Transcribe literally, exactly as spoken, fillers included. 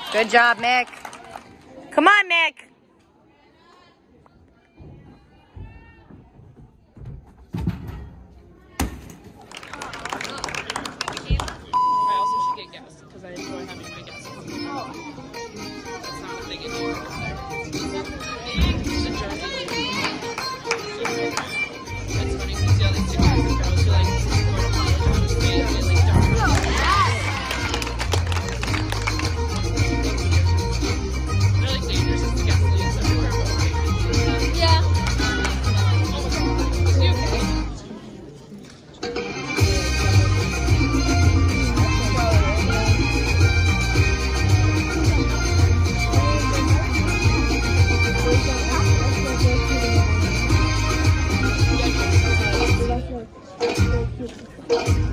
Good job, Mick. Come on, Mick. I also should get gas because I enjoy having my gas. That's not a thing in New York. The Jersey. It's funny because you see all these TikToks of girls who like support a college out of state and like don't. They're like dangerous as the gasoline's everywhere. Yeah. Oh my god. Is he okay? Thank you.